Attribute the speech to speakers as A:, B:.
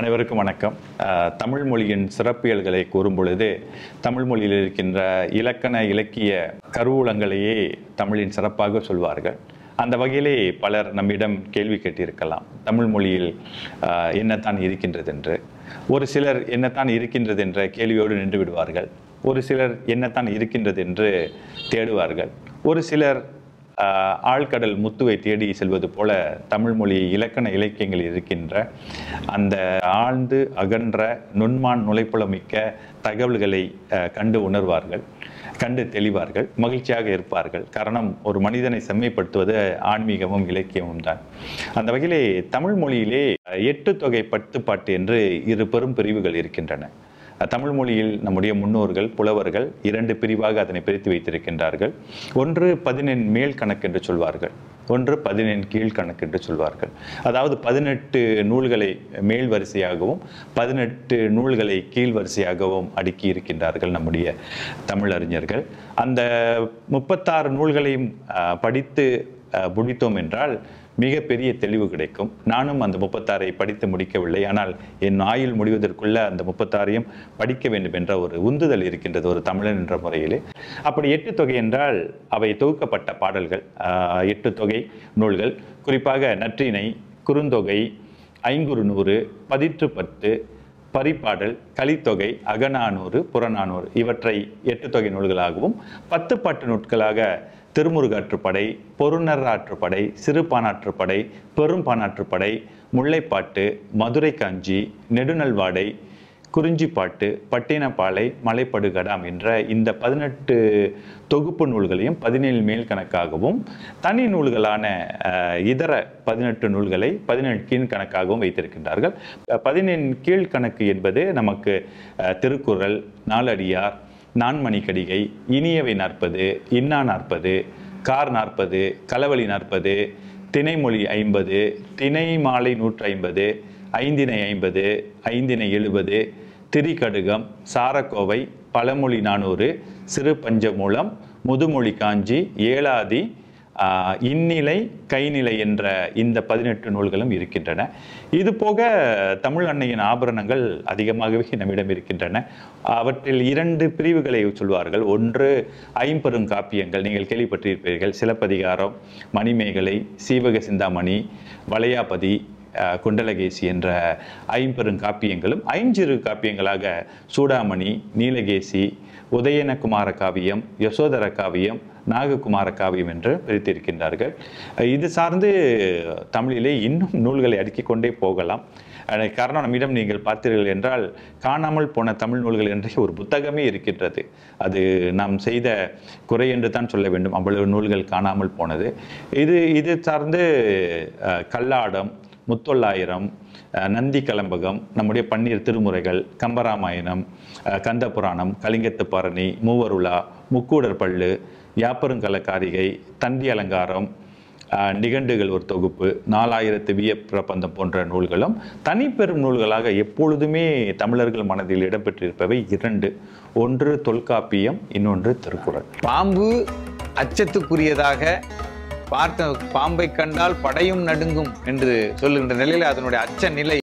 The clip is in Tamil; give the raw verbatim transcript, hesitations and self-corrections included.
A: அனைவருக்கும் வணக்கம். தமிழ் மொழியின் சிறப்பியல்களை கூறும் பொழுது தமிழ் மொழியில் இருக்கின்ற இலக்கண இலக்கிய கருவூலங்களையே தமிழின் சிறப்பாக சொல்வார்கள். அந்த வகையிலே பலர் நம்மிடம் கேள்வி கேட்டிருக்கலாம், தமிழ் மொழியில் என்னத்தான் இருக்கின்றது என்று. ஒரு சிலர் என்னத்தான் இருக்கின்றது என்ற கேள்வியோடு நின்று விடுவார்கள். ஒரு சிலர் என்னத்தான் இருக்கின்றது என்று தேடுவார்கள். ஒரு சிலர் ஆழ்கடல் முத்துவை தேடி செல்வது போல தமிழ் மொழி இலக்கண இலக்கியங்கள் இருக்கின்ற அந்த ஆழ்ந்து அகன்ற நுண்மான் நுழைப்புலமிக்க தகவல்களை கண்டு உணர்வார்கள், கண்டு தெளிவார்கள், மகிழ்ச்சியாக இருப்பார்கள். காரணம், ஒரு மனிதனை செம்மைப்படுத்துவது ஆன்மீகமும் இலக்கியமும் தான். அந்த வகையிலே தமிழ் மொழியிலே எட்டு தொகை பத்து பாட்டு என்று இரு பெரும் பிரிவுகள் இருக்கின்றன. தமிழ் மொழியில் நம்முடைய முன்னோர்கள் புலவர்கள் இரண்டு பிரிவாக அதனை பிரித்து வைத்திருக்கின்றார்கள். ஒன்று பதினெண் மேல் கணக்கு என்று சொல்வார்கள், ஒன்று பதினெண் கீழ்கணக்கு என்று சொல்வார்கள். அதாவது பதினெட்டு நூல்களை மேல் வரிசையாகவும் பதினெட்டு நூல்களை கீழ் வரிசையாகவும் அடுக்கி இருக்கின்றார்கள் நம்முடைய தமிழறிஞர்கள். அந்த முப்பத்தாறு நூல்களையும் படித்து முடித்தோம் என்றால் மிகப்பெரிய தெளிவு கிடைக்கும். நானும் அந்த முப்பத்தாறை படித்து முடிக்கவில்லை, ஆனால் என் ஆயுள் முடிவதற்குள்ள அந்த முப்பத்தாறையும் படிக்க வேண்டும் என்ற ஒரு உந்துதல் இருக்கின்றது ஒரு தமிழன் என்ற முறையிலே. அப்படி எட்டு தொகை என்றால் அவை தொகுக்கப்பட்ட பாடல்கள், எட்டு தொகை நூல்கள். குறிப்பாக நற்றிணை, குறுந்தொகை, ஐங்குறு நூறு, பதிற்று பத்து, பரிபாடல், கலித்தொகை, அகநானூறு, புறநானூறு இவற்றை எட்டு தொகை நூல்களாகவும், பத்து பாட்டு நூல்களாக திருமுருகாற்றுப்படை, பொருநராற்றுப்படை, சிறுபானாற்றுப்படை, பெரும்பானாற்றுப்படை, முல்லைப்பாட்டு, மதுரை காஞ்சி, நெடுநல்வாடை, குறிஞ்சிப்பாட்டு, பட்டினப்பாலை, மலைப்படுகடாம் என்ற இந்த பதினெட்டு தொகுப்பு நூல்களையும் பதினேழு மேல் கணக்காகவும், தனி நூல்களான இதர பதினெட்டு நூல்களை பதினெட்டு கீழ் கணக்காகவும் வைத்திருக்கின்றார்கள். பதினெண் கீழ்கணக்கு என்பது நமக்கு திருக்குறள், நாலடியார், நான்மணிக்கடிகை, இனியவை நாற்பது, இன்னா நாற்பது, கார் நாற்பது, களவழி நாற்பது, திணைமொழி ஐம்பது, திணை மாலை நூற்றி ஐம்பது, ஐந்தினை ஐம்பது, ஐந்தினை எழுபது, திரிகடுகம், சாரக்கோவை, பழமொழி நானூறு, சிறு பஞ்சமூலம், முதுமொழி காஞ்சி, ஏலாதி, இந்நிலை, கைநிலை என்ற இந்த பதினெட்டு நூல்களும் இருக்கின்றன. இது போக தமிழ் அன்னையின் ஆபரணங்கள் அதிகமாகவே நம்மிடம் இருக்கின்றன. அவற்றில் இரண்டு பிரிவுகளை சொல்வார்கள். ஒன்று ஐம்பெருங்காப்பியங்கள், நீங்கள் கேள்விப்பட்டிருப்பீர்கள். சிலப்பதிகாரம், மணிமேகலை, சீவக சிந்தாமணி, வளையாபதி, குண்டலகேசி என்ற ஐம்பெருங்காப்பியங்களும், ஐஞ்சிறு காப்பியங்களாக சூடாமணி, நீலகேசி, உதயனகுமார காவியம், யசோதர காவியம், நாககுமார காவியம் என்று பிரித்திருக்கின்றார்கள். இது சார்ந்து தமிழிலே இன்னும் நூல்களை அடுக்கிக் கொண்டே போகலாம். காரணம், நம்மிடம் நீங்கள் பார்த்தீர்கள் என்றால் காணாமல் போன தமிழ் நூல்கள் என்ற ஒரு புத்தகமே இருக்கின்றது. அது நாம் செய்த குறை என்று தான் சொல்ல வேண்டும், அவ்வளவு நூல்கள் காணாமல் போனது. இது இது சார்ந்து கல்லாடம், முத்தொள்ளாயிரம், நந்தி கலம்பகம், நம்முடைய பன்னீர் திருமுறைகள், கம்பராமாயணம், கந்த புராணம், கலிங்கத்து பரணி, மூவருலா, முக்கூடர் பள்ளு, யாப்பருங்கலக்காரிகை, தண்டி அலங்காரம், நிகண்டுகள் ஒரு தொகுப்பு, நாலாயிரத்து விய பிரபந்தம் போன்ற நூல்களும் தனிப்பெரும் நூல்களாக எப்பொழுதுமே தமிழர்கள் மனதில் இடம்பெற்றிருப்பவை இரண்டு. ஒன்று தொல்காப்பியம், இன்னொன்று திருக்குறள்.
B: பாம்பு அச்சத்துக்குரியதாக பார்த்த பாம்பை கண்டால் படையும் நடுங்கும் என்று சொல்லுகின்ற நிலையில் அதனுடைய அச்ச நிலை